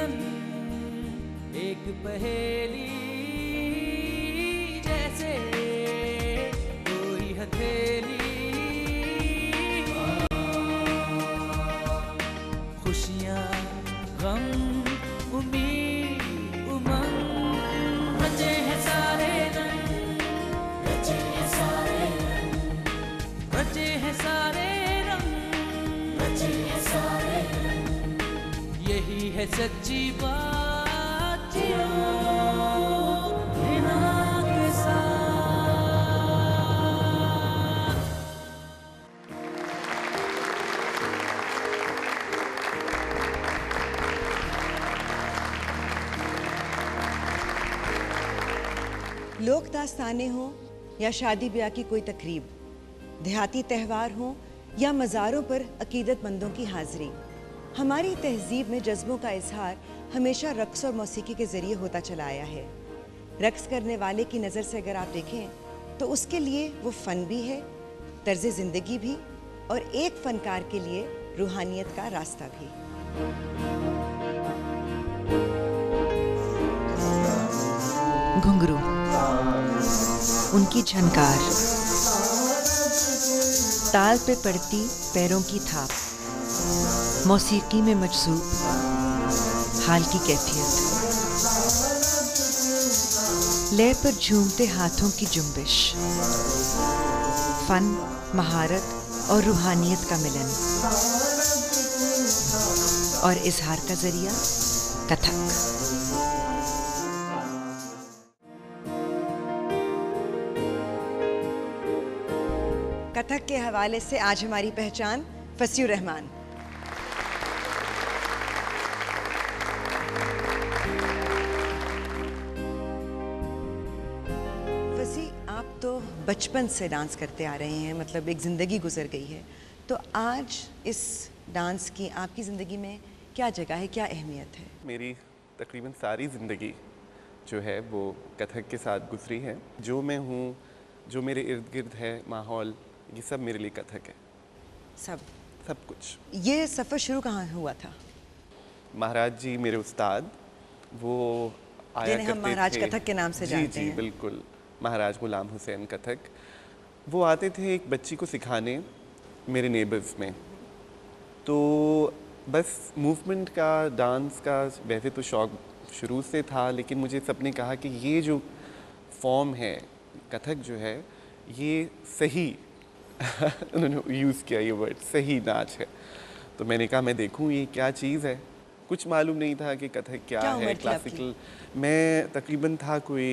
जीवन एक पहेली जैसे कोई हथेली, खुशियाँ गम उम्मीद उमंग, रचे हैं सारे रंग, रचे हैं सारे रंग, रचे हैं सारे रंग, रचे हैं सारे रंग, यही है सच्ची बात जियो हिना के साथ। लोक दास्तानें हों या शादी ब्याह की कोई तकरीब, देहाती त्यौहार हों या मज़ारों पर अकीदतमंदों की हाज़िरी, हमारी तहज़ीब में जज्बों का इजहार हमेशा रक़्स और मौसीकी के ज़रिए होता चला आया है। रक़्स करने वाले की नज़र से अगर आप देखें तो उसके लिए वो फ़न भी है, तर्ज़ ज़िंदगी भी, और एक फ़नकार के लिए रूहानियत का रास्ता भी। घुंघरू, उनकी झनकार, ताल पे पड़ती पैरों की थाप, मौसीकी में मजज़ूब हाल की कैफियत, लय पर झूमते हाथों की जुम्बिश, फन, महारत और रूहानियत का मिलन, और इजहार का जरिया कथक। कथक के हवाले से आज हमारी पहचान फसीउर रहमान। फसी, आप तो बचपन से डांस करते आ रहे हैं, मतलब एक ज़िंदगी गुजर गई है, तो आज इस डांस की आपकी ज़िंदगी में क्या जगह है, क्या अहमियत है? मेरी तकरीबन सारी ज़िंदगी जो है वो कथक के साथ गुजरी है। जो मैं हूँ, जो मेरे इर्द गिर्द है माहौल, ये सब मेरे लिए कथक है। सब कुछ। ये सफ़र शुरू कहाँ हुआ था? महाराज जी मेरे उस्ताद, वो आया करते थे। हम महाराज कथक के नाम से जानते हैं। जी बिल्कुल, महाराज गुलाम हुसैन कथक। वो आते थे एक बच्ची को सिखाने मेरे नेबर्स में। तो बस मूवमेंट का, डांस का वैसे तो शौक़ शुरू से था, लेकिन मुझे सबने कहा कि ये जो फॉर्म है कथक जो है ये सही उन्होंने यूज़ किया ये वर्ड, सही नाच है। तो मैंने कहा मैं देखूं ये क्या चीज़ है। कुछ मालूम नहीं था कि कथक क्या है, क्लासिकल। मैं तकरीबन था कोई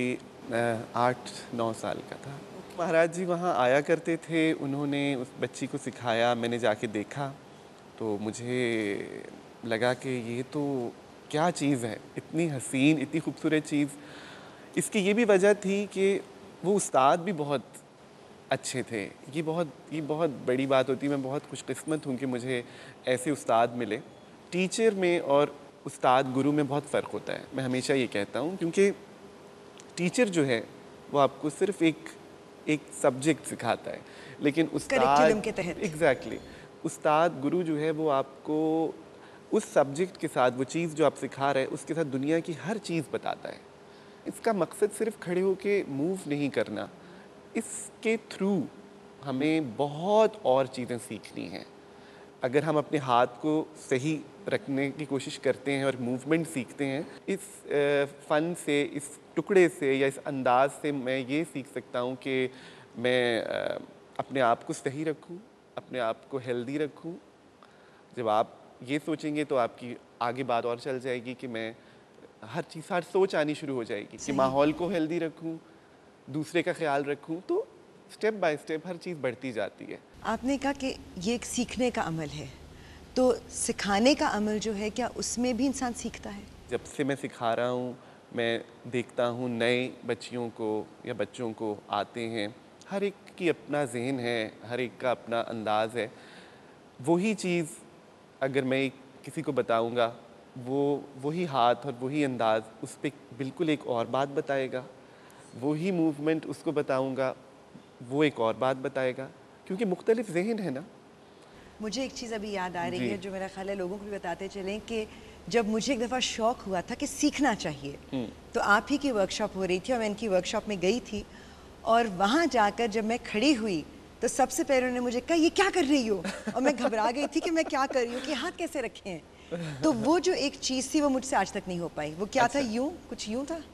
8-9 साल का था। महाराज जी वहाँ आया करते थे, उन्होंने उस बच्ची को सिखाया, मैंने जाके देखा तो मुझे लगा कि ये तो क्या चीज़ है, इतनी हसीन, इतनी खूबसूरत चीज़। इसकी ये भी वजह थी कि वो उस्ताद भी बहुत अच्छे थे। ये बहुत बड़ी बात होती है। मैं बहुत खुशकिस्मत हूँ कि मुझे ऐसे उस्ताद मिले। टीचर में और उस्ताद गुरु में बहुत फ़र्क होता है, मैं हमेशा ये कहता हूँ, क्योंकि टीचर जो है वो आपको सिर्फ एक सब्जेक्ट सिखाता है, लेकिन उस्ताद के तहत एग्जैक्टली उस्ताद गुरु जो है वो आपको उस सब्जेक्ट के साथ, वो चीज़ जो आप सिखा रहे हैं उसके साथ दुनिया की हर चीज़ बताता है। इसका मकसद सिर्फ खड़े होके मूव नहीं करना, इसके थ्रू हमें बहुत और चीज़ें सीखनी हैं। अगर हम अपने हाथ को सही रखने की कोशिश करते हैं और मूवमेंट सीखते हैं, इस फ़न से, इस टुकड़े से या इस अंदाज से मैं ये सीख सकता हूँ कि मैं अपने आप को सही रखूँ, अपने आप को हेल्दी रखूँ। जब आप ये सोचेंगे तो आपकी आगे बात और चल जाएगी कि मैं हर सोच आनी शुरू हो जाएगी कि माहौल को हेल्दी रखूँ, दूसरे का ख्याल रखूँ, तो स्टेप बाय स्टेप हर चीज़ बढ़ती जाती है। आपने कहा कि ये एक सीखने का अमल है, तो सिखाने का अमल जो है, क्या उसमें भी इंसान सीखता है? जब से मैं सिखा रहा हूँ, मैं देखता हूँ नए बच्चियों को या बच्चों को आते हैं, हर एक की अपना ज़हन है, हर एक का अपना अंदाज़ है। वही चीज़ अगर मैं किसी को बताऊँगा, वही हाथ और वही अंदाज़ उस पर बिल्कुल एक और बात बताएगा। वही मूवमेंट उसको बताऊँगा, वो एक और बात बताएगा, क्योंकि मुख्तलिफ ज़हन है ना। मुझे एक चीज़ अभी याद आ रही है जो मेरा ख्याल है लोगों को भी बताते चलें कि जब मुझे एक दफ़ा शौक हुआ था कि सीखना चाहिए, तो आप ही की वर्कशॉप हो रही थी और मैं इनकी वर्कशॉप में गई थी, और वहाँ जाकर जब मैं खड़ी हुई तो सबसे पहले उन्होंने मुझे कहा ये क्या कर रही हो, और मैं घबरा गई थी कि मैं क्या कर रही हूँ, कि हाथ कैसे रखे हैं। तो वो जो एक चीज़ थी वो मुझसे आज तक नहीं हो पाई। वो क्या था, यूं कुछ यूं था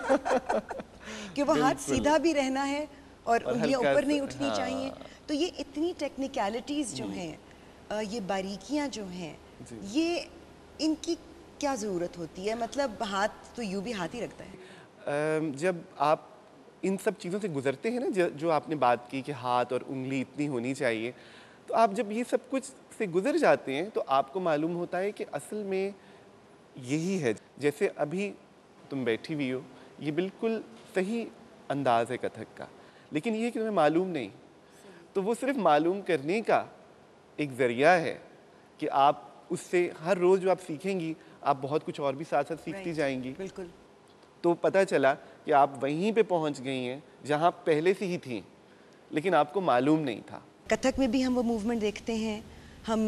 कि वो हाथ सीधा भी रहना है और उंगलियां ऊपर नहीं उठनी चाहिए। तो ये इतनी टेक्निकलिटीज़ जो हैं, ये बारीकियां जो हैं, ये इनकी क्या ज़रूरत होती है? मतलब हाथ तो यूं भी हाथ ही रखता है। जब आप इन सब चीज़ों से गुजरते हैं ना, जो आपने बात की कि हाथ और उंगली इतनी होनी चाहिए, तो आप जब ये सब कुछ से गुजर जाते हैं तो आपको मालूम होता है कि असल में यही है। जैसे अभी तुम बैठी हुई हो, ये बिल्कुल सही अंदाज है कथक का, लेकिन ये कि तुम्हें मालूम नहीं, तो वो सिर्फ मालूम करने का एक ज़रिया है कि आप उससे हर रोज़ जो आप सीखेंगी, आप बहुत कुछ और भी साथ साथ सीखती जाएंगी। बिल्कुल। तो पता चला कि आप वहीं पे पहुंच गई हैं जहां पहले से ही थी, लेकिन आपको मालूम नहीं था। कथक में भी हम वो मूवमेंट देखते हैं, हम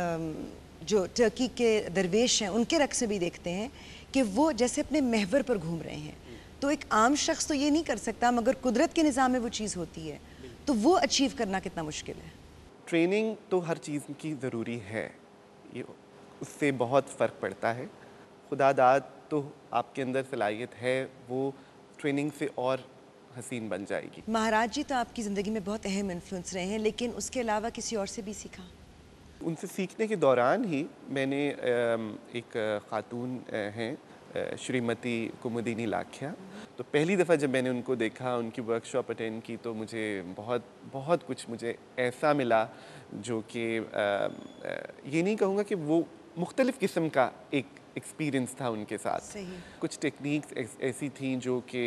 जो टर्की के दरवेश हैं उनके रक्स में भी देखते हैं कि वो जैसे अपने महवर पर घूम रहे हैं। तो एक आम शख्स तो ये नहीं कर सकता, मगर कुदरत के निज़ाम में वो चीज़ होती है, तो वो अचीव करना कितना मुश्किल है। ट्रेनिंग तो हर चीज़ की ज़रूरी है, ये उससे बहुत फ़र्क पड़ता है। खुदादाद तो आपके अंदर सलाहियत है, वो ट्रेनिंग से और हसीन बन जाएगी। महाराज जी तो आपकी ज़िंदगी में बहुत अहम इन्फ्लुएंस रहे हैं, लेकिन उसके अलावा किसी और से भी सीखा? उनसे सीखने के दौरान ही मैंने एक खातून हैं श्रीमती कुमुदिनी लाखिया, तो पहली दफ़ा जब मैंने उनको देखा, उनकी वर्कशॉप अटेंड की, तो मुझे बहुत बहुत कुछ मुझे ऐसा मिला जो कि ये नहीं कहूँगा कि वो मुख्तलिफ़ किस्म का एक एक्सपीरियंस था उनके साथ। सही। कुछ टेक्निक्स ऐसी थी जो कि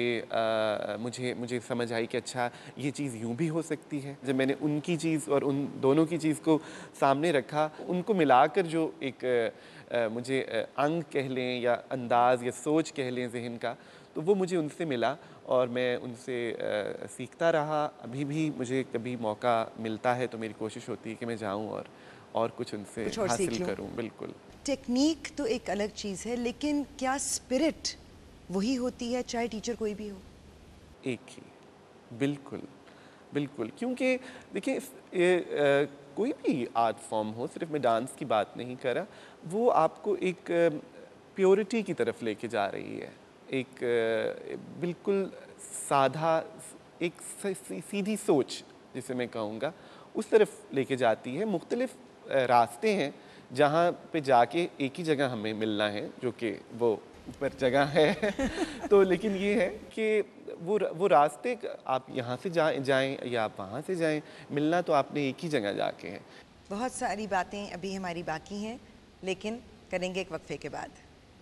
मुझे समझ आई कि अच्छा ये चीज़ यूँ भी हो सकती है। जब मैंने उनकी चीज़ और उन दोनों की चीज़ को सामने रखा, उनको मिलाकर जो एक मुझे अंग कह लें या अंदाज़ या सोच कह लें ज़हन का, तो वो मुझे उनसे मिला और मैं उनसे सीखता रहा। अभी भी मुझे कभी मौका मिलता है तो मेरी कोशिश होती है कि मैं जाऊँ और कुछ उनसे हासिल करूँ। बिल्कुल। टेक्निक तो एक अलग चीज़ है, लेकिन क्या स्पिरिट वही होती है चाहे टीचर कोई भी हो? एक ही, बिल्कुल बिल्कुल। क्योंकि देखिए कोई भी आर्ट फॉर्म हो, सिर्फ मैं डांस की बात नहीं कर रहा, वो आपको एक प्योरिटी की तरफ लेके जा रही है, एक बिल्कुल साधा, एक सीधी सोच जिसे मैं कहूँगा, उस तरफ लेके जाती है। मुख्तलिफ रास्ते हैं जहाँ पे जाके एक ही जगह हमें मिलना है, जो कि वो ऊपर जगह है तो लेकिन ये है कि वो रास्ते आप यहाँ से जाएं या आप वहाँ से जाएं, मिलना तो आपने एक ही जगह जाके है। बहुत सारी बातें अभी हमारी बाकी हैं, लेकिन करेंगे एक वक्फे के बाद।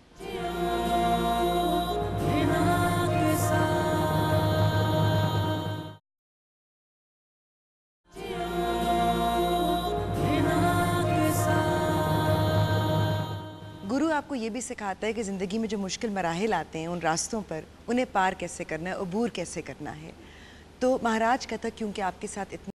गुरु आपको ये भी सिखाता है कि ज़िंदगी में जो मुश्किल मराहिल आते हैं, उन रास्तों पर उन्हें पार कैसे करना है, अबूर कैसे करना है। तो महाराज कथक क्योंकि आपके साथ इतना